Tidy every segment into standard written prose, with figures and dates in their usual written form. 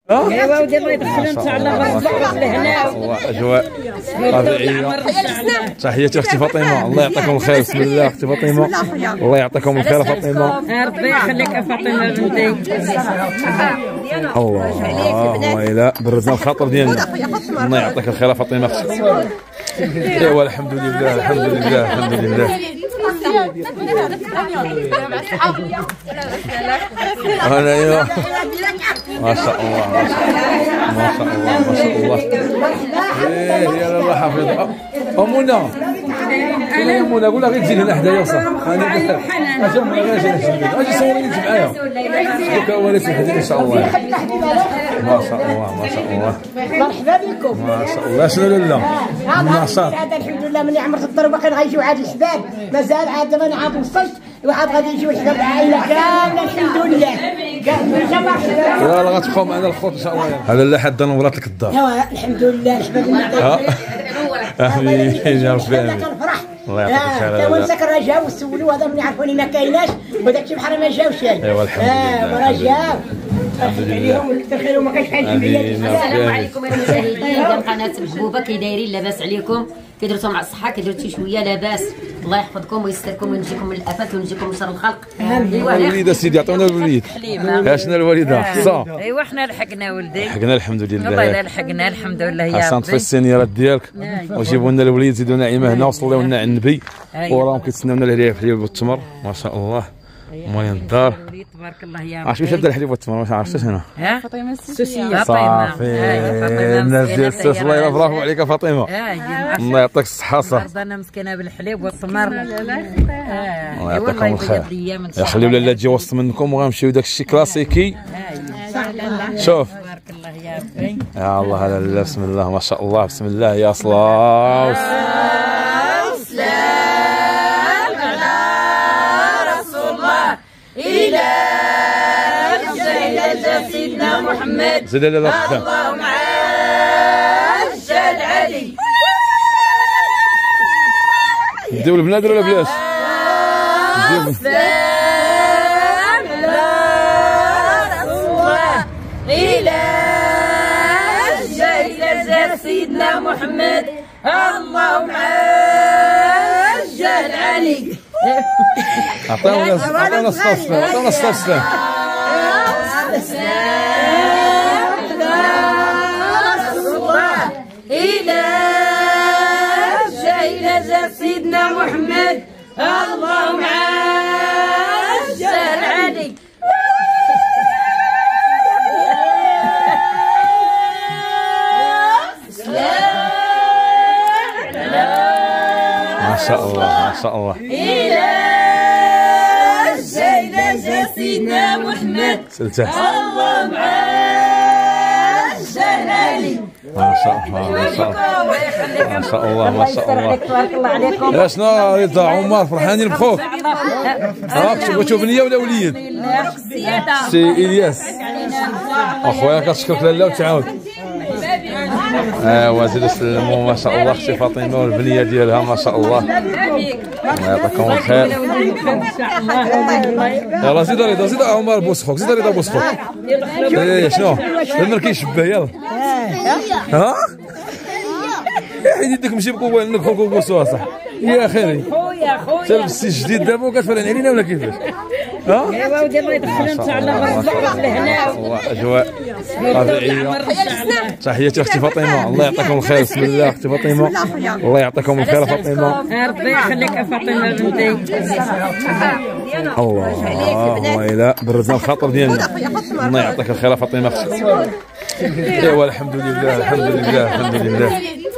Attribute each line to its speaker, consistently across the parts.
Speaker 1: ايوا ودي الله يدخلنا ان شاء الله بالصحة لهنا
Speaker 2: اجواء طبيعيه. تحياتي اختي فاطمه، الله يعطيكم الخير. بسم الله اختي فاطمه، الله يعطيكم الخير فاطمه.
Speaker 1: ربي يخليك يا فاطمه بنتي.
Speaker 2: الله الى بردنا الخاطر ديالنا. الله يعطيك الخير فاطمه اختي. ايوا الحمد لله الحمد لله الحمد لله. ايوا ما شاء الله ما شاء الله ما شاء الله. يا الله حافظ منى. يا منى قول لها غير تجي هنا حدايا وصافي. انا اجي منى غير اجي صوريني انت معايا دوك وليت الحديد ان شاء الله. ما شاء الله ما شاء الله.
Speaker 3: مرحبا بكم.
Speaker 2: ما شاء الله. شنو لاله النشاط
Speaker 3: هذا الحمد لله ملي عمرت الدار باقي غيجيو عاد الحباب مازال عاد دابا انا عاد وصلت وعاد غادي يجيو الحباب العائله كامله الحمد لله
Speaker 2: يلا غتبقاو معنا الخوت ان شاء الله. هذا لا حد نورات لك الدار.
Speaker 3: ايوا الحمد لله الحباب
Speaker 2: امين يا ربي امين.
Speaker 3: كنفرح
Speaker 2: الله يعطيك الخير.
Speaker 3: تا ونساك راه جاو وسولوا هذا ملي عرفوني ما كايناش وداك الشيء بحال ما جاوش.
Speaker 2: ايوا الحمد لله
Speaker 3: راه جاو
Speaker 2: الحمد لله.
Speaker 3: كثر خيرهم ما كاينش بحال
Speaker 4: السلام عليكم المشاهدين ديال قناه محبوبه. كي دايرين؟ لاباس عليكم؟ كي درتو مع الصحه؟ كي درتو شويه لاباس؟ الله يحفظكم ويستركم وينجيكم من الافات وينجيكم من شر الخلق.
Speaker 2: الوليده سيدي عطونا الوليد. شنو الوالده صا؟
Speaker 1: ايوا حنا لحقنا ولدي.
Speaker 2: لحقنا الحمد لله.
Speaker 1: والله لحقنا الحمد لله يا ربي.
Speaker 2: حسنت في السينيرات ديالك وجيبوا لنا الوليد زيدوا نعيمه هنا وصليو لنا على النبي وراهم كيتسناونا الحليب والتمر ما شاء الله. مالين الدار
Speaker 1: تبارك الله يا ربي.
Speaker 2: عرفتي واش هذا الحليب والتمر ما عرفتش هنا.
Speaker 1: فاطمه السوسيه
Speaker 2: صافي الناس ديال السوس. الله يلا برافو عليك يا فاطمه. الله يعطيك الصحه صح.
Speaker 1: انا مسكينه بالحليب والتمر.
Speaker 2: الله يعطيكم الخير. يخليو لاله تجي وسط منكم وغنمشيو داك الشيء كلاسيكي. شوف
Speaker 1: تبارك الله يا ربي.
Speaker 2: يا الله لا بسم الله ما شاء الله بسم الله يا صلاة
Speaker 1: سيدنا محمد
Speaker 2: زيد لا قدام.
Speaker 1: اللهم عجل علي.
Speaker 2: نديو البنادر ولا بلاش؟
Speaker 1: سلام على رسول الله إلى جل سيدنا محمد اللهم عجل علي.
Speaker 2: عطاونا الصف عطاونا الصف.
Speaker 1: إلى سيدنا محمد اللهم عجل علي.
Speaker 2: ما شاء الله ما شاء الله.
Speaker 1: إلى سيدنا محمد اللهم عجل علي.
Speaker 2: ما شاء الله ما شاء الله ما شاء الله ما شاء الله.
Speaker 1: تبارك الله عليكم.
Speaker 2: شنو رضا عمر فرحانين بخوك؟ شوفوا بنيه ولا وليد؟ سي الياس اخويا كتشكرك لاله وتعاود. ايوا زيدوا سلموا ما شاء الله اختي فاطمه والبنيه ديالها ما شاء الله. الله يعطيكم الخير. يلا زيد رضا زيد عمر بوس خوك زيد رضا بوس خوك. شنو؟ لما كيشبه يلا. ها؟ يا حيدي يديك مشي بقوه انك خوك بوسوها صح. يا خيري خويا تلبسي جديد دابا وكتفرن علينا ولا كيفاش؟ ها؟
Speaker 1: ايوا ودي الله يدخلنا ان شاء الله بالصحة لهنا.
Speaker 2: اجواء طبيعيه. تحياتي اختي فاطمه، الله يعطيكم الخير. بسم الله اختي فاطمه، الله يعطيكم الخير فاطمه.
Speaker 1: ربي يخليك يا فاطمه بنتي.
Speaker 2: الله الى بردنا الخاطر ديالنا. الله يعطيك الخير فاطمه اختي. ايوا الحمد لله الحمد لله الحمد لله.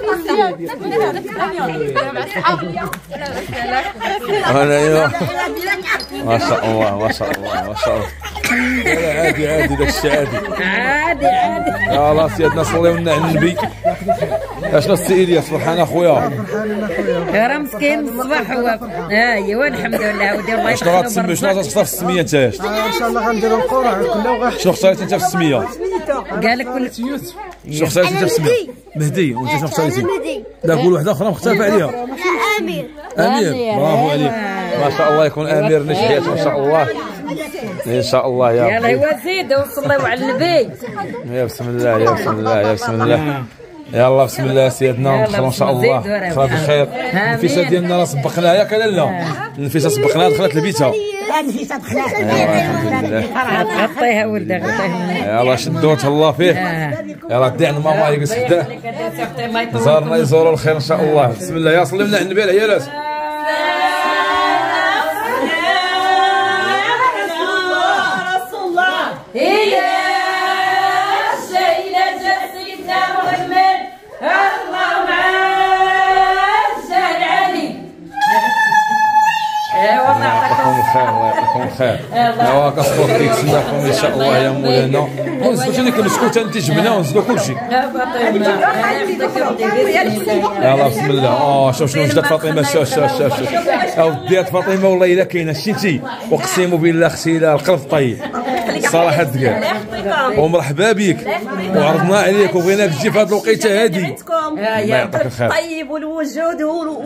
Speaker 2: ايوا ما شاء الله ما شاء الله ما شاء الله. عادي عادي داك الشيء عادي
Speaker 1: عادي عادي.
Speaker 2: يلاه سيدنا صليو لنا على النبي. اشنو السي الياس فرحان اخويا؟
Speaker 1: راه مسكين من الصباح هو. ايوا الحمد لله ودي الله
Speaker 2: شنو غتسمي شنو غتختار في السميه انت؟ ان
Speaker 3: شاء الله غنديروا القرعه كلها.
Speaker 2: شنو اختاريتي انت في السميه؟
Speaker 1: قال لك كل
Speaker 2: شنو اختاريتي انت في السميه؟ مهدي. وانت شنو اختاريتي؟ لا قول واحده اخرى مختلفه عليها.
Speaker 5: امير.
Speaker 2: امير برافو عليك. ما شاء الله يكون امير نجحيات ما شاء الله ان شاء الله.
Speaker 1: يلا هو زيد وصلوا على النبي.
Speaker 2: يا بسم الله يا بسم الله يا بسم الله. يلا بسم الله سيدنا ما شاء الله دخلت الخير. النفيسه ديالنا راه سبقناها ياك لا؟ النفيسه سبقناها دخلت لبيتها.
Speaker 3: النفيسه دخلت.
Speaker 2: الحمد لله.
Speaker 1: غطيها ولدها غطيها.
Speaker 2: يلا شدوا تهلا فيه. يلا دي عند ماما يجلس حداه. زارنا يزوروا الخير ان شاء الله. بسم الله. يا صلي لنا على النبي العيالات. الله يعطيكم الخير الله يعطيكم الخير. ايوا كنصبروا كيتسناكم ان شاء الله يا مولانا. ونزلوا شي ديك المسكوته انت جبنه ونزلوا كلشي. يلا بسم الله. شوف شنو وجدت فاطمه. شوف شوف شوف شوف وديات فاطمه والله الا كاينه شتي اقسم بالله اختي لا القلب طيب صراحه دقال ومرحبا بك وعرضنا عليك وبغيناك تجي في هذه الوقيته هذه. الله يعطيك الخير.
Speaker 5: طيب والوجود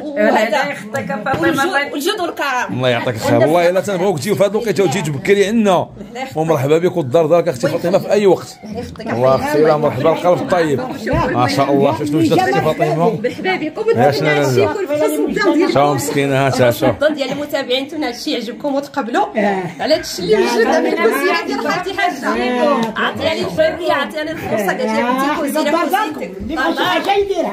Speaker 5: والجود والكرم.
Speaker 2: الله يعطيك الخير. والله الا تنبغيوك تجيو في هذه الوقيته وتجي تبكري عندنا ومرحبا بك والدار دارك اختي فاطمه في اي وقت. الله اختي لا مرحبا القلب الطيب ما شاء الله. شوف شنو وجدت اختي فاطمه
Speaker 5: بحبابكم
Speaker 2: يا شنو لا شوف مسكينه هاتها شوف
Speaker 5: الظن ديال المتابعين تون هذا الشيء يعجبكم وتقبلوا على هذا الشيء اللي وجد من الكوزينه ديال خالتي حاجه. عطيني الحريه عطيني الفرصه قالت لي بنتي كوزينه كوزينتك
Speaker 3: اش يديرها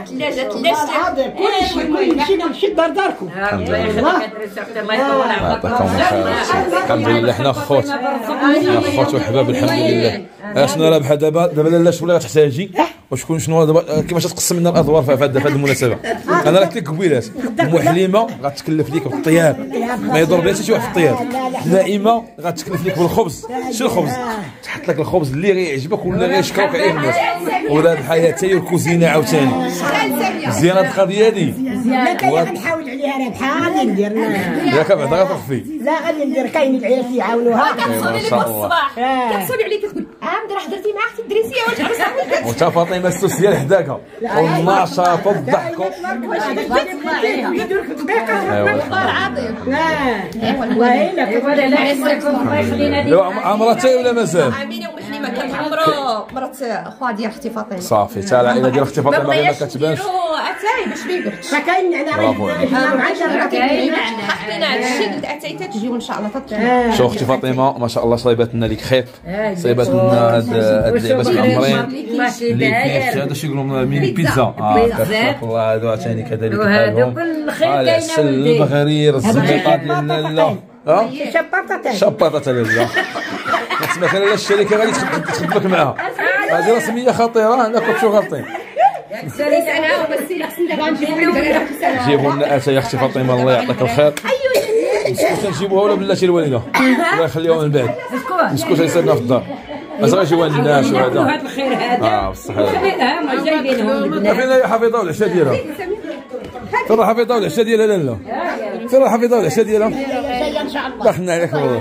Speaker 3: كلشي دار داركم.
Speaker 1: الله يخليك الله يطول عمرك.
Speaker 2: يعطيكم الخير. الحمد لله حنا خوت وحباب الحمد لله. شنو رابحه دابا لاله شنو اللي غتحتاجي وشكون شنو دابا كيفاش تقسم لنا الادوار في هذه المناسبه. انا راه قلت لك قبيلات ام حليمه غتكلف لك بالطياب ما يضر بها حتى شي واحد في الطياب. نائمه غتكلف لك بالخبز. شنو الخبز تحط لك الخبز اللي غيعجبك ولا غيشكروك عليه الناس. ولاد الحياه حتى هي الكوزينه عاوتاني مزيانه القضيه هذه.
Speaker 3: لا كاين غنحاول عليها رابحه غادي ندير
Speaker 2: ياك بعدا غتخفي.
Speaker 3: لا غادي ندير كاين العيال كيعاونوها.
Speaker 5: كتصوني لك الصباح كتصوني عليك تقول عامده راه حضرتي معاك اختي الدريسيه واش عرفتي
Speaker 2: وتا فاطمه السوسيه حداك والنشاط والضحك. عمرتي ولا مازال؟
Speaker 5: امينه ام حليمه كنعمروا مرات خوها ديال اختي فاطمه
Speaker 2: صافي حتى العائله ديال اختي فاطمه ما كتبانش.
Speaker 5: اتاي باش ما يبردش
Speaker 3: فكاين نعناع
Speaker 5: حطينا هذا الشيء قلت اتاي تجيو ان شاء الله.
Speaker 2: شوف اختي فاطمه ما شاء الله صايبات لنا ليك خيب صايبات لنا هاد اللعبات معمرين اللي كاين هذا شي يقولوا من البيتزا. الله هادو عاوتاني كذلك
Speaker 1: وهادو كل خير كاينه ولدي.
Speaker 2: البغرير الزبيطه ديال لاله
Speaker 3: شباطه
Speaker 2: لاله تسمى لاله الشركه غادي تخدمك معاها. هذه راه سميه خطيره انا كنت غلطين. جيبوا لنا اتاي اختي فاطمه الله يعطيك الخير. مسكوته نجيبوها ولا بلاتي الوالده الله يخليها من بعد. مسكوته يصيرنا في الدار بس غيجيوها الناس وهذا.
Speaker 1: هذا الخير هذا
Speaker 2: بالصحه
Speaker 1: هما جايبينهم البنات.
Speaker 2: فين هي حفيظه والعشاء ديالها؟ فين الحفيظه والعشاء ديالها لاله؟ فين الحفيظه والعشاء ديالها؟
Speaker 3: جايه ان شاء الله.
Speaker 2: دخلنا عليك والله.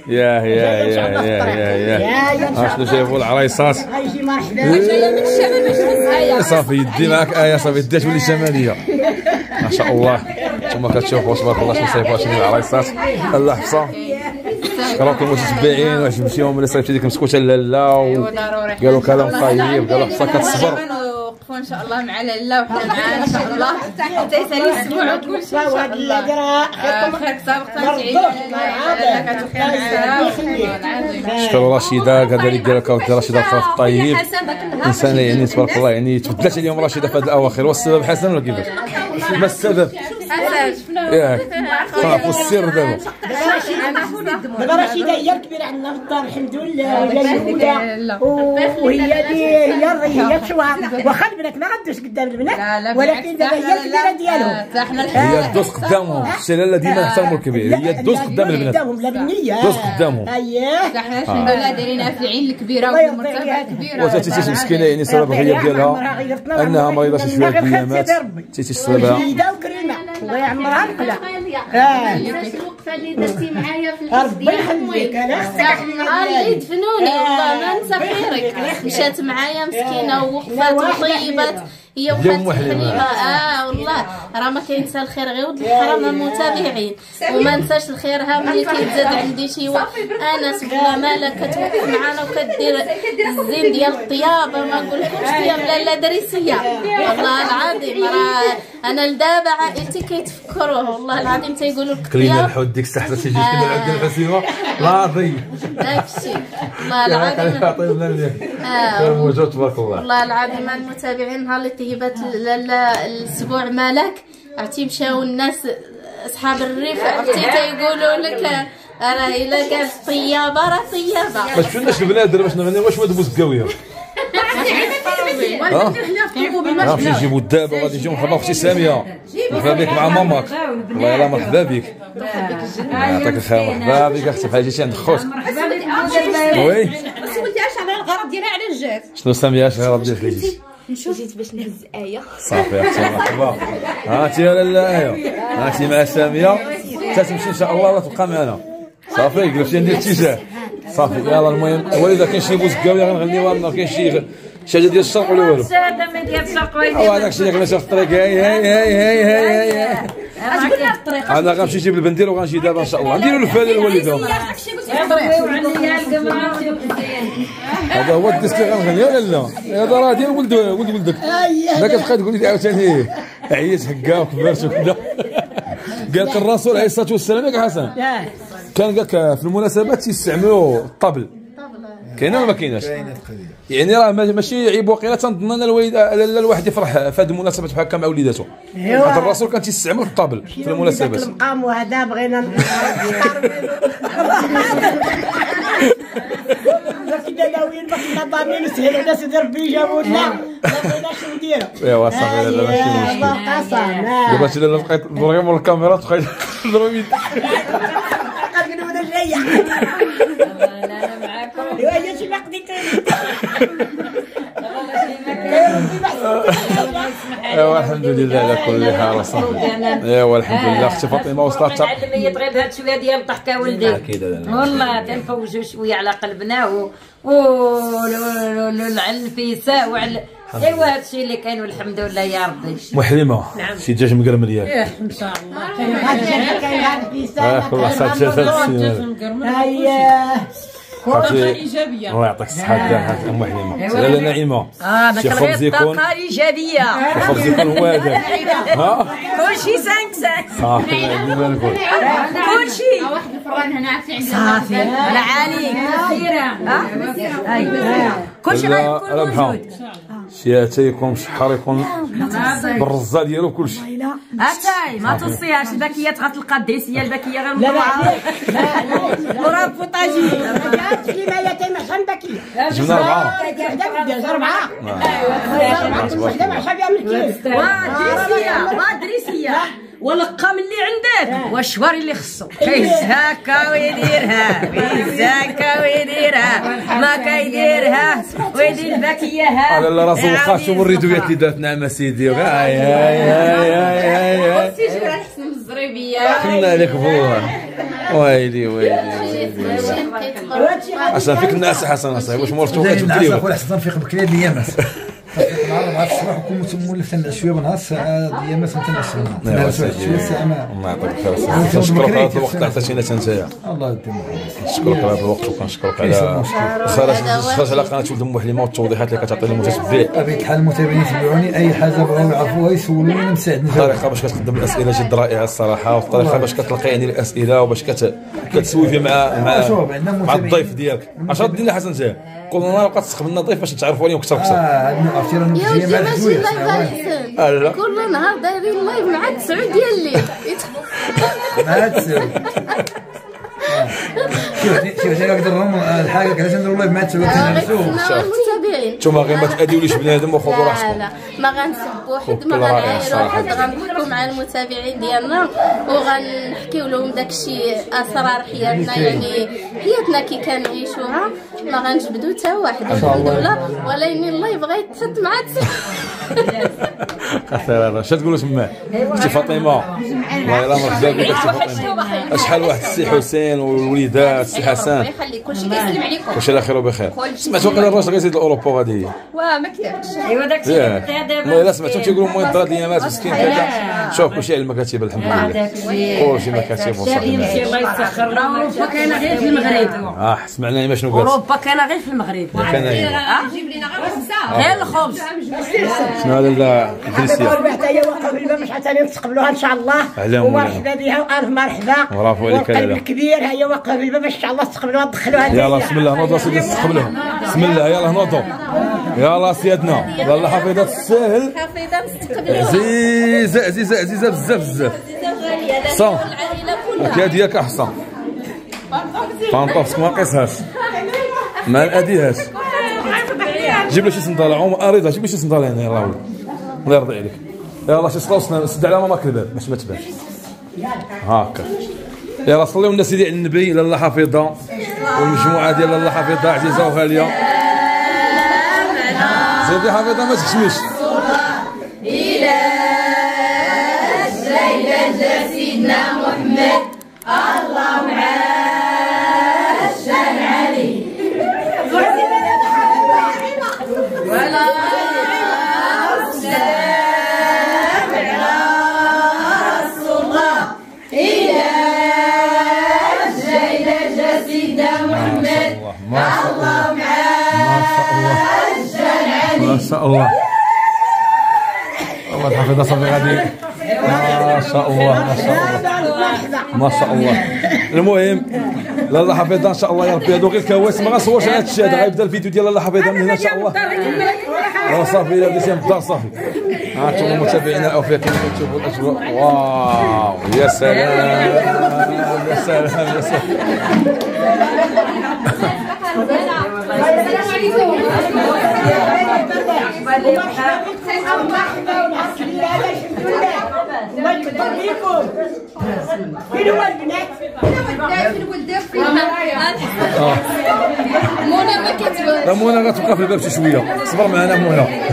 Speaker 2: يا شنو جايبوا العرايصات؟
Speaker 3: غيجي مرحبا.
Speaker 5: جايه من الشمال باش نهزها.
Speaker 2: صافي يدي معاك صافي يديها تولي شماليه ما شاء الله. نتوما كتشوفوا تبارك الله شنو صايبوا شنو العرايصات. الله حفصه شكراكم المتتبعين واش مشيهم ولا صايبتي ديك مسكوته لاله وقالوا كلام طيب قالوا حفصه كتصبر
Speaker 5: وقفوا ان شاء الله مع لاله وحنا معانا ان شاء الله حتى يسالي الاسبوع وكل شيء.
Speaker 3: وهاد اللي
Speaker 5: خيرك سابق تعيش
Speaker 2: شكرا رشيده كذلك قال لك رشيده الخوف الطيب انسانه يعني تبارك الله يعني تبدلت اليوم رشيده في هذه الاواخر. والسبب حسن ولا كيفاش؟ ما السبب؟ ياك صافي السر دابا
Speaker 3: رشيده هي الكبيره عندنا في الدار الحمد لله وهي هي الشوار واخا البنات ما غدوش قدام البنات ولكن دابا هي الكبيره ديالهم.
Speaker 2: هي دوز قدامهم الشلاله ديما نحترموا الكبير. هي دوز قدام البنات دوز قدامهم.
Speaker 5: اييه حنا الحمد لله دايرينها في العين الكبيره والمرتبه الكبيره.
Speaker 2: وتاتي مسكينه يعني سبب الغياب ديالها انها مريضه شي شويه ايامات تيتي السبب
Speaker 3: الله يعمرها القلع.
Speaker 6: الوقفه اللي درتي معايا في
Speaker 3: ربي يخليك.
Speaker 6: النهار اللي دفنوني والله ما ننسى خيرك. مشات معايا مسكينه ووقفات وطيبات هي وخالتي حليمه. والله راه ما كينسى الخير غير ولد الحرام المتابعين، وما نساش الخيرها ملي كيتزاد عندي شي انس والله مالك كتوقف معنا وكدير الزين ديال الطيابه، ما نقولكمش طياب لا دريسيه والله العظيم. راه انا لدابا عائلتي كيتفكروه والله العظيم تيقولوا لك
Speaker 2: كلينا الحوت ديك الساحه تيجي كده عند الحسيمه لاضي
Speaker 6: داكشي والله العظيم.
Speaker 2: يعطينا خير موجود تبارك الله.
Speaker 6: والله العظيم المتابعين نهار اللي طيبات الاسبوع مالك عرفتي مشاو الناس اصحاب الريف عرفتي تيقولوا لك راه الا قال طيابه راه طيابه.
Speaker 2: ما شفناش البنادر باش نغني واش واد بوزكاويه. غادي يجيبوا الدابه غادي يجيو مرحبا اختي ساميه، مرحبا بك مع ماماك. الله يلا مرحبا بك، يعطيك الخير. مرحبا بك اختي بحال جيتي عند خوتك. وي
Speaker 5: بس ولدي اش على الغرض ديالها علاش جات؟
Speaker 2: شنو ساميه اش الغرض ديالك جيتي؟
Speaker 5: جيت باش نهز آية.
Speaker 2: صافي اختي مرحبا. هاتي يا لاله آية، هاتي مع ساميه تتمشي ان شاء الله ولا تبقى معنا. صافي قلبتي ندير اتجاه. صافي يلا المهم وليدا كاين شي بوزكاويه غنغنيوها لنا، كاين شي حاجه ديال الشرق ولا والو؟
Speaker 1: هذا ما ديال الشرق
Speaker 2: هذاك الشيء اللي كنا في الطريق. هاي
Speaker 1: اش قلنا في الطريق؟
Speaker 2: انا غنمشي نجيب البندير وغنجي دابا ان شاء الله نديروا الفال للوالده. هذا هو الديسك اللي غنغني ولا لا؟ هذا راه ديال ولد ولدك. ما كتبقى تقول لي عاوتاني عييت هكا وكبرت وكذا. قال لك الرسول عليه الصلاه والسلام ياك حسن كان قال لك في المناسبات تيستعملوا الطبل. كاينه ولا ما كايناش؟ يعني راه ماشي عيب واقيلا تنظن ان الواحد يفرح في هذه المناسبات بحال هكا مع وليداته. هذا الرسول كان تيستعمل الطبل في المناسبات.
Speaker 3: المقام وهذا بغينا كنا ناويين باش نضامين نسهلوا الناس ربي جابوا لنا ما بغيناش نديروا.
Speaker 2: ايوا صافي هذا ماشي مشكل. دابا شي الا لقيت نضرب الكاميرا تبقى نضرب يدي.
Speaker 3: قالوا انا جايه.
Speaker 1: انا معاكم.
Speaker 3: ايوا شي ما قديت.
Speaker 2: ايوا الحمد لله على كل حال صافي. ايوا الحمد لله اختي فاطمه وصلت
Speaker 1: الميت غير بهاد شويه ديال الضحكه ولدي.
Speaker 2: اكيد
Speaker 1: والله تنفوجوا شويه على قلبنا والعنفيسه وعلى ايوا هادشي اللي كاين والحمد لله يا ربي.
Speaker 2: محلمه شي دجاج مقرمل ياك
Speaker 1: ان شاء الله.
Speaker 3: كاين هذا في سنه.
Speaker 2: كل واحد صافي
Speaker 3: هيا
Speaker 2: طاقة إيجابية. الله يعطيك الصحة كاع أم حليمة. لاله نعيمة.
Speaker 1: ما كنغير طاقة إيجابية.
Speaker 2: الخبز يكون هو هذاك.
Speaker 1: كلشي 5-5.
Speaker 2: صافي ديما نقول.
Speaker 6: كلشي. واحد الفران هنا عرفتي عندي
Speaker 1: صافي. على عالي. كلشي غيكون موجود.
Speaker 2: شياتيكم شحركم بالرزه ديالو كلشي.
Speaker 1: اتاي ما توصيهاش البكيات غتلقى الدريسيه البكيه غير مطلعه. وراه بوطاجي.
Speaker 3: كلمه يا تيما شحال بكيه.
Speaker 2: جبنا 4.
Speaker 3: وحده 4. وحده مع شحال من كيلو.
Speaker 1: ودريسيه والقام اللي عندك والشوار اللي خصو كيزهاكا ويديرها ويزهاكا ويديرها ما كيديرها ويدير البكيه
Speaker 2: على لا راسو واخا شوفوا الريدويات اللي دارت نعمه سيدي. هاي هاي هاي هاي هاي
Speaker 6: سيجي راه حسن الزريبيه.
Speaker 2: خلنا عليك بالله. ويلي عشان فيك الناس حسن اصاحبي واش مرتو كتبدي
Speaker 7: اخويا حسن نفيق بكري الايامات نهار مع الصباح وكون مولف تنعس شويه بالنهار الايامات تنعس شويه الساعه.
Speaker 2: الله يعطيك الخير. نشكرك على هذا الوقت عطيتينا انت.
Speaker 7: الله يديم.
Speaker 2: نشكرك على هذا الوقت وكنشكرك على خرج على قناه ولد ام حليمه والتوضيحات اللي كتعطي للمتتبع.
Speaker 7: بطبيعه الحال المتابعين يتبعوني اي حاجه بغاو يعرفوها يسولوني انا مساعد.
Speaker 2: الطريقه باش كتقدم الاسئله جد رائعه الصراحه، والطريقه باش كتلقى يعني الاسئله وباش كتسويفي مع الضيف ديالك. 10 ديال حسن انت كل نهار بقى تسخب لنا ضيف باش نتعرفوا عليهم اكثر.
Speaker 7: عرفتي راه
Speaker 6: يا ولدي ماشي لايف احسن. كل نهار دايرين لايف مع 9 ديال الليل.
Speaker 7: مع 9. شوف نقدر نرم الحاجه علاش نديروا لايف مع 9 كنعرفوه.
Speaker 6: المتابعين
Speaker 2: نتوما غير ما تاديوليش بنادم وخذوا راحتكم.
Speaker 6: لا ما غنسبوا حد ما غنعايروا حد. غنكونوا مع المتابعين ديالنا وغنحكيو لهم داكشي اسرار حياتنا، يعني حياتنا كي كنعيشوها ما غنجبدوا حتى واحد الحمد لله. ولكن اللايف غيتحط مع 9.
Speaker 2: خير هذا. اش تقولوا تما اختي فاطمه؟ الله يلا مرحبا بك اختي فاطمه. شحال واحد السي حسين والوليدات السي حسن
Speaker 5: يخلي كلشي كيسلم عليكم.
Speaker 2: واش على خير وبخير. سمعت واقيلا الراجل غيزيد لاوروبا صافي هذه هي.
Speaker 5: واه ما كيعرفش.
Speaker 4: ايوا داكشي
Speaker 2: والله الا سمعتهم تيقولوا المهم 3 ايامات مسكين كذا. شوف كلشي على المكاتب الحمد لله. كلشي مكاتب وصافي.
Speaker 1: الله يسخر اوروبا كاينه غير في المغرب.
Speaker 2: سمعنا شنو قالت.
Speaker 1: اوروبا كاينه غير في المغرب.
Speaker 5: جيب لينا غير خبزه.
Speaker 1: غير الخبز.
Speaker 2: شنو هذا لا كريستيان.
Speaker 3: حتى هي واقفه في الباب شحال ثاني تقبلوها ان شاء الله. ومرحبا بها والف مرحبا.
Speaker 2: برافو عليك
Speaker 3: القلب الكبير هي واقفه في الباب ان شاء الله تقبلوها تدخلوها.
Speaker 2: يلا بسم الله نوضوا سيدي تقبلوها. بسم الله يلا نوضوا. يلا سيادنا لاله حفيظه الساهل.
Speaker 6: حفيظه نستقبلوها.
Speaker 2: عزيزه عزيزه عزيزه بزاف بزاف. حسن هكا ديالك احسن. فانطوسك ما نقيسهاش ما ناديهاش. جيب لي شي صنداله اريضه جيب لي شي صنداله هنا يلاه الله يرضي عليك. يلاه شي صلاصنا سد على ماما الباب باش ما تبانش هاكا. يلا صليو لنا سيدي على النبي لاله حفيظه والمجموعه ديال لاله حفيظه عزيزه وغاليه. سيدي حفيظه ما تحشميش.
Speaker 6: إلى السيدة سيدنا محمد اللهم عاشان علي ولا السلام على رسول الله. إلى السيدة سيدنا محمد اللهم عاشان علي.
Speaker 2: ما شاء الله الله الحفيظه صافي غادي. ما شاء الله ما شاء الله ما شاء الله. المهم لاله حفيظه ان شاء الله يا ربي هادو غير الكواسم ما غنصورش على هذا الشيء هذا غيبدا الفيديو ديال لاله حفيظه من هنا ان شاء الله. صافي الا بديتي من الدار صافي. ها انتم متابعينا الاوفياء كما كتشوفوا الاجواء. واو يا سلام يا سلام يا سلام.
Speaker 3: الله يكبر بيكم. فين هو البنات؟
Speaker 6: منى ما كتبان.
Speaker 2: لا منى غتبقى في الباب شي شويه صبر معنا منى.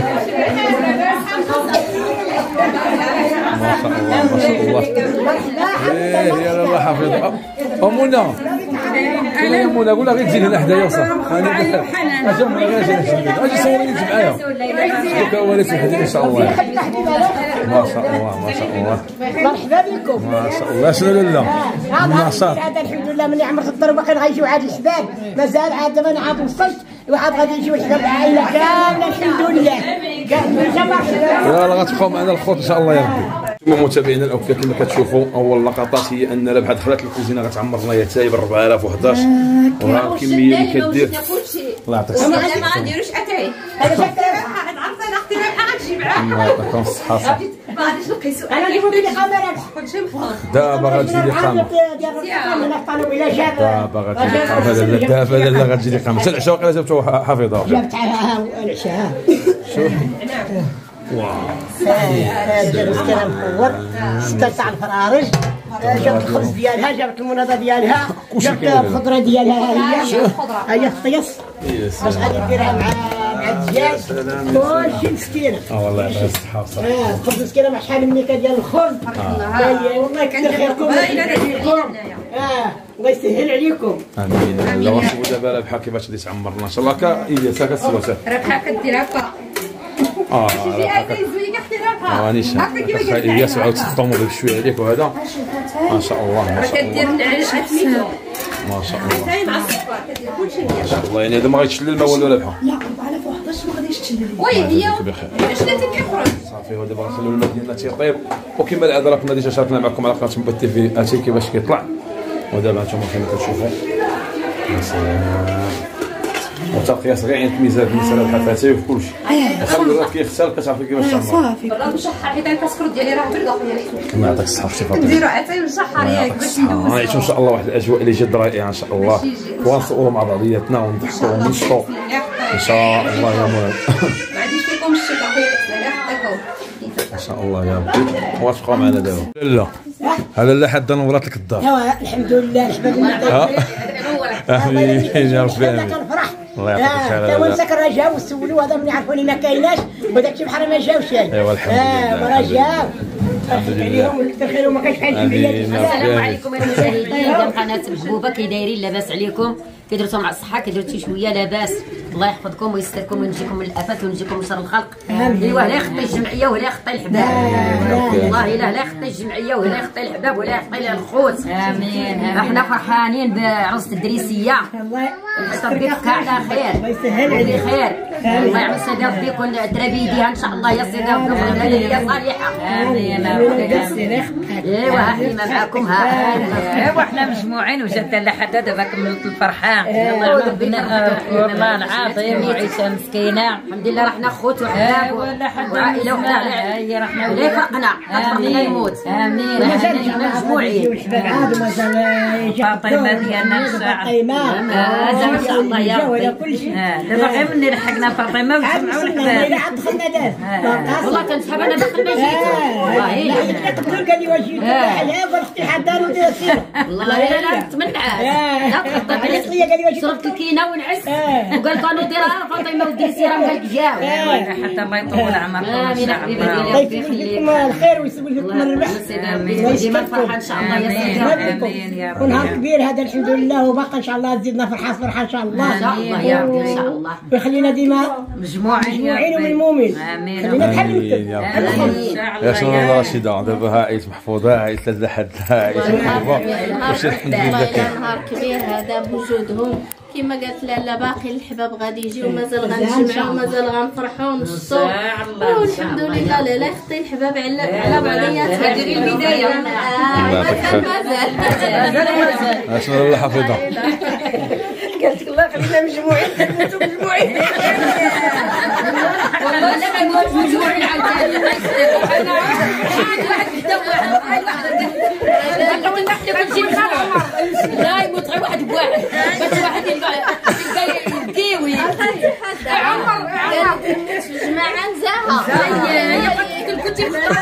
Speaker 2: ما شاء الله ما شاء الله. يا لاله حفيظه منى يا منى قول لها غير تجي لهنا حدايا وصافي. اجي منى غير اجي صوريني انت معايا. دوكا وريتي حديد ان شاء الله. ما شاء الله ما شاء الله.
Speaker 3: مرحبا بكم.
Speaker 2: ما شاء الله شنو لاله النشاط.
Speaker 3: هذا الحمد لله ملي عمرت الدار باقي غيجيو عاد الحباب مازال عاد دابا انا عاد وصلت وعاد غادي يجيو الحباب العائله كامله الحمد لله.
Speaker 2: يلا غتبقاو معنا الخوت ان شاء الله يا ربي. متابعينا الاوفياء كما كتشوفوا اول لقطات هي ان ربحه دخلت الكوزينه غتعمر لنا هي تايب 4011 وها الكميه اللي كدير. الله يعطيك الصحه.
Speaker 5: ما نديروش اتاي هذا شكل عرفتي انا اختي ربحه غتجي معاها.
Speaker 2: الله يعطيكم الصحه.
Speaker 5: ما غاديش نقيسو
Speaker 3: انا نجيبو لي قمره
Speaker 5: كلشي مخلص.
Speaker 2: دابا غتجي لي قامه. دابا غتجي لي قامه. دابا لا غتجي لي قامه. حتى العشاء واقيلا جابتو حفيظه.
Speaker 3: جابتها العشاء.
Speaker 2: شوف واو
Speaker 3: مسكينه مصور ستة تاع الفرارج. جابت الخبز ديالها جابت المناضه ديالها جابت الخضره ديالها هي الطيس باش غادي ديرها مع الدجاج كلشي مسكينه.
Speaker 2: والله يعطيها الصحه بصراحه.
Speaker 3: الخبز مسكينه مع شحال من ميكا ديال الخبز. والله كثر خيركم الله يسهل عليكم.
Speaker 2: امين. لا وصفوا دابا ربحه كيفاش غادي تعمرنا ان شاء الله. كايديا كتسوى
Speaker 5: ربحه كديرها فا
Speaker 2: مانيش الياس عاود الطوموبيل بشويه عليك وهذا ما شاء الله ما شاء الله.
Speaker 5: كدير العيش سميتو
Speaker 2: ما شاء الله
Speaker 5: حتى مع الصفار كدير كلشي
Speaker 2: ما شاء الله. يعني هذا ما غيتشلل الماء ولا ربحه.
Speaker 5: لا 4011 ما غاديش تشلل. وي هي علاش لا تيخرج
Speaker 2: صافي هو دابا غنخليو الماء ديالنا تيطيب. وكما العاده راه كنا ديجا شاركنا معكم على قناه مبات تي في هادشي كيفاش كيطلع. ودابا انتم كما كتشوفوا يا سلام وتقياس غير عند ميزان بالنسبه للحفاتي وفي كلشي. خلي الراك كيختار كتعرفي كيفاش تعمر.
Speaker 5: صافي والله مشحر حيت الكاسكروت ديالي راه برد اخويا.
Speaker 2: الله يعطيك الصحه اختي فاطمه.
Speaker 5: نديرو عتاي مشحر ياك باش ندوز.
Speaker 2: غنعيشوا ان شاء الله واحد الاجواء اللي جد رائعه ان شاء الله. ونصوروا مع بعضياتنا ونضحكوا وننشطوا ان شاء الله يا مولانا.
Speaker 5: ما عنديش فيكم الشك اخويا لا حتىكم
Speaker 2: ان شاء الله يا ربي. وتبقاو معنا دابا. لا هذا لا حد نورات لك الدار.
Speaker 3: الحمد لله الحمد لله.
Speaker 2: امين يا ربي امين. الله يعطيك الخير.
Speaker 3: تا ونساك راه جاو وسولوا هذا من يعرفوني ما كايناش وداك الشيء بحال ما جاوش يعني.
Speaker 2: ايوا الحمد لله.
Speaker 3: راه جاو.
Speaker 2: الحمد لله.
Speaker 3: كثر خيرهم ما كانش حاجه.
Speaker 4: السلام عليكم المشاهدين ديال قناه محبوبه كي دايرين لاباس عليكم كيديروا مع الصحه كيديروا شي شويه لاباس. الله يحفظكم ويستركم وينجيكم من الافات وينجيكم من شر الخلق. ايوا لا يخطي الجمعيه ولا يخطي الحباب. والله لا يخطي الجمعيه ولا يخطي الحباب ولا يخطي الخوت. امين. احنا فرحانين بعروسه الدريسيه. الله يبارك على خير. الله يسهل بخير. الله يعمل سيدي ربي كل ترابيديها ان شاء الله يا سيدي ربي هي صالحه. امين. ايوا احنا معاكم ها.
Speaker 1: ايوا احنا مجموعين وجات لحد دابا كملت الفرحه. الله العظيم وعيشه مسكينه.
Speaker 4: الحمد لله رحنا خوت وحباب وعائله وحده. هي رحنا ولا فرقنا فرقنا يموت. امين. مجموعين
Speaker 3: والحباب عاد مازال
Speaker 1: فاطمه ديالنا ان شاء الله.
Speaker 4: ان شاء الله يا ربي.
Speaker 1: دابا غير ملي لحقنا فاطمه وجمعوا الحباب.
Speaker 3: عاد دخلنا دابا
Speaker 4: والله كنسحب انا داخل ما جيت. والله
Speaker 3: لا تقدر قال لي واش جيت بحالها واختي حدار ودير السيره.
Speaker 4: والله لا نتمنى لا تقدر عليك. شربت الكينه ونعس وقال كانوا ديرها فاطمه ودير السيره قال لك جاو.
Speaker 1: حتى الله يطول عمركم ان شاء الله.
Speaker 3: الله يسلمك لكم الخير ويسلمك لكم الربح.
Speaker 4: ديما الفرحه ان شاء الله يا سيدي.
Speaker 1: امين يا رب.
Speaker 3: ونهار كبير هذا الحمد لله وباقي ان شاء الله تزيدنا فرحه ان شاء الله.
Speaker 4: ان شاء الله يا رب ان شاء الله.
Speaker 3: ويخلينا ديما
Speaker 1: مجموعين
Speaker 3: وملمومين.
Speaker 1: امين.
Speaker 3: خلينا بحال
Speaker 2: يا شنو الله رشيده دابا عائله محفوظه عائله لحد عائله محفوظه واش الحمد لله.
Speaker 6: نهار كبير هذا بوجودهم كما قالت لاله باقي الحباب غادي يجيو ومازال غنجمعوا ومازال غنفرحوا ونشطوا والحمد لله. لا يخطي الحباب على بعضياتها.
Speaker 4: هذه البدايه.
Speaker 6: مازال
Speaker 2: شنو الله حفيظه.
Speaker 5: قالت لك الله خلينا مجموعين نموتوا مجموعين.
Speaker 4: والله لا نموت مجموعين عاوتاني. انا واحد حدا واحد قلنا احنا كنجي لا يموت غير واحد بواحد. بس واحد يبكي
Speaker 6: عمر في جماعه نزاهه.
Speaker 4: كنت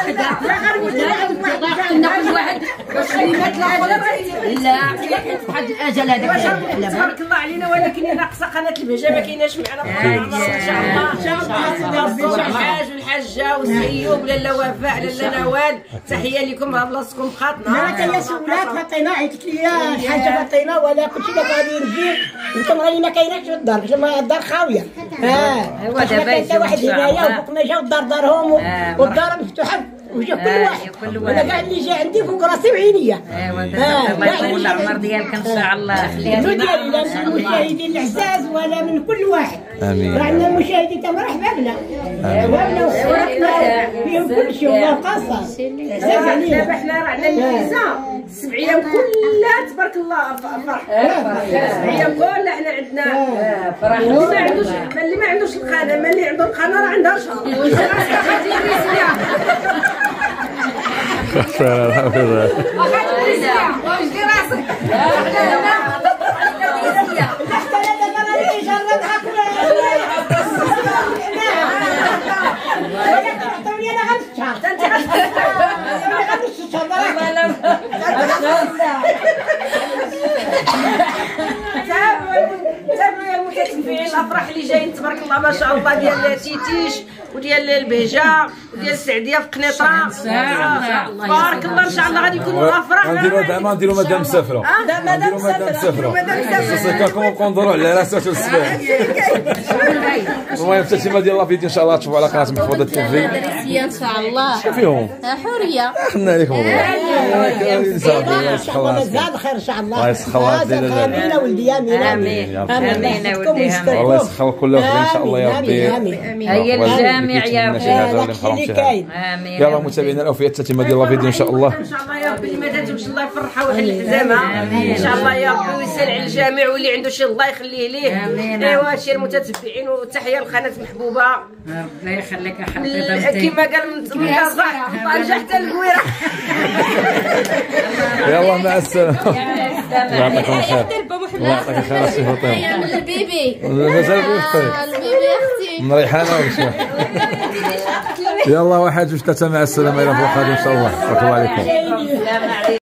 Speaker 4: كنا كل واحد باش لا واحد الاجل هذاك.
Speaker 5: تبارك الله علينا ولكن ناقصه قناه البهجه ما كايناش معنا ان شاء الله. ان شاء الله الحاج والحاجه والسيوب لاله وفاء لاله نوال تحيه لكم بلاصتكم بخاطنا.
Speaker 3: انا يا سولات فاطمه عيطت لي الحاجه فاطمه ولا كلشي دابا غادي يرجع يمكن غادي ما كايناش في الدار كما الدار خاويه.
Speaker 1: ايوا دابا
Speaker 3: كاين واحد هنايا وفوق ما جاو الدار دارهم والدار مفتوحه وجا كل واحد. انا كاع اللي جا عندي فوق راسي وعينيا.
Speaker 1: ايوا الله يطول العمر ديالك ان شاء الله.
Speaker 3: ديالي لا من المشاهدين العزاز ولا من كل واحد.
Speaker 2: امين.
Speaker 3: عندنا المشاهدين تما مرحبا بنا وحنا فيهم كل شيء والله قاصر.
Speaker 5: دابا حنا راه عندنا الميزه 7 ايام كلها تبارك الله فرح. 7 ايام كلها حنا عندنا فرح. اللي ما عندوش القناه ما اللي عنده القناه راه عندها شهر.
Speaker 2: الحمد لله.
Speaker 5: واش دير راسك؟ تابعوا يا المتتبعين الافراح اللي جايين تبارك الله ما شاء الله ديال تيتيش وديال البهجه وديال السعديه في قنيطره. تبارك الله ان شاء الله غادي يكونوا افراح.
Speaker 2: نديروا مدام مسافره. نديروا مدام مسافره. سكاكم نبقاو ندوروا على راسات السباع. المهم التتمه ديال لافيديو ان شاء الله تشوفوا على قناه محفوظه تيفي.
Speaker 6: ان شاء الله.
Speaker 2: شوفيهم.
Speaker 6: حوريه.
Speaker 2: حنا عليكم والله.
Speaker 3: زاد خير ان شاء الله.
Speaker 2: الله يسخر
Speaker 3: امين ولدي امين.
Speaker 1: امين امين ولدي.
Speaker 2: الله يسخر كل واحد ان شاء الله يا ربي.
Speaker 1: هيا الجامع يا
Speaker 3: ربي.
Speaker 1: امين.
Speaker 2: يلا متابعينا الاوفياء التتمه ديال لافيديو ان شاء الله.
Speaker 5: ان شاء الله يا ربي اللي ما داتوش الله يفرحها ويحل الحزامه ان شاء الله يا ربي ويسهل على الجميع واللي عنده شي الله يخليه ليه. ايوا هادشي المتتبعين وتحيه لقناه محبوبه.
Speaker 1: ربي يخليك يا حبيبتي
Speaker 5: كما قال منتظر طالجه حتى الكويره.
Speaker 2: يلا مع السلامه. الله يعطيكم الخير. الله يعطيك الخير السي فاطمه.
Speaker 6: من البيبي.
Speaker 2: مازال
Speaker 6: البيبي اختي.
Speaker 2: من ريحانه ولا يلا 1 2 3 مع السلامه الى فوق ان شاء الله. شكرا عليكم.